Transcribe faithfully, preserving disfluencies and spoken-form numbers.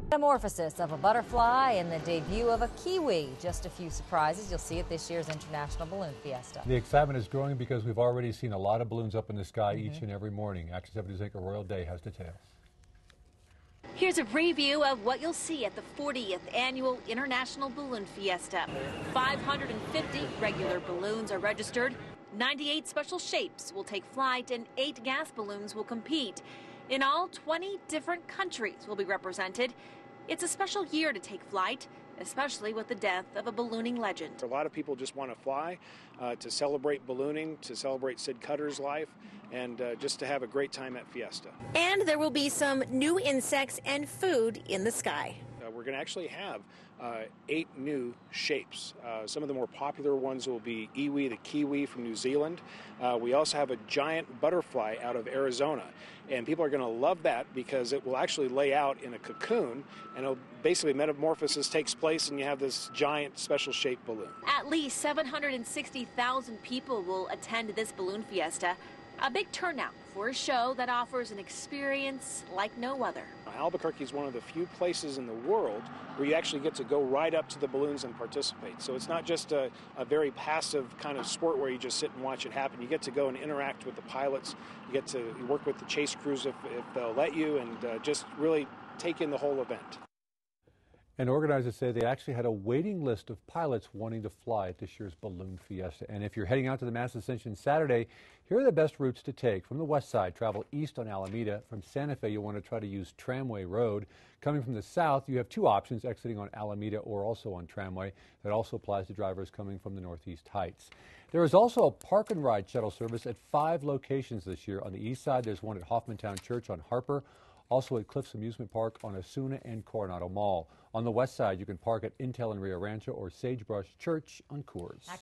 Metamorphosis of a butterfly and the debut of a kiwi. Just a few surprises you'll see at this year's International Balloon Fiesta. The excitement is growing because we've already seen a lot of balloons up in the sky Mm-hmm. each and every morning. Action seven News anchor Royal Day has details. Here's a preview of what you'll see at the fortieth Annual International Balloon Fiesta. five hundred fifty regular balloons are registered. ninety-eight special shapes will take flight and eight gas balloons will compete. In all, twenty different countries will be represented. It's a special year to take flight, especially with the death of a ballooning legend. A lot of people just want to fly uh, to celebrate ballooning, to celebrate Sid Cutter's life, and uh, just to have a great time at Fiesta. And there will be some new insects and food in the sky. Uh, we're going to actually have uh, eight new shapes. Uh, some of the more popular ones will be iwi, the kiwi from New Zealand. Uh, we also have a giant butterfly out of Arizona. And people are going to love that because it will actually lay out in a cocoon, and it'll basically metamorphosis takes place and you have this giant special shaped balloon. At least seven hundred sixty thousand people will attend this balloon fiesta. A big turnout for a show that offers an experience like no other. Albuquerque is one of the few places in the world where you actually get to go right up to the balloons and participate. So it's not just a, a very passive kind of sport where you just sit and watch it happen. You get to go and interact with the pilots. You get to work with the chase crews if, if they'll let you, and uh, just really take in the whole event. And organizers say they actually had a waiting list of pilots wanting to fly at this year's Balloon Fiesta. And if you're heading out to the Mass Ascension Saturday, here are the best routes to take. From the west side, travel east on Alameda. From Santa Fe, you'll want to try to use Tramway Road. Coming from the south, you have two options, exiting on Alameda or also on Tramway. That also applies to drivers coming from the Northeast Heights. There is also a park and ride shuttle service at five locations this year. On the east side, there's one at Hoffmantown Church on Harper, also at Cliffs Amusement Park on Osuna and Coronado Mall. On the west side, you can park at Intel and Rio Rancho or Sagebrush Church on Coors.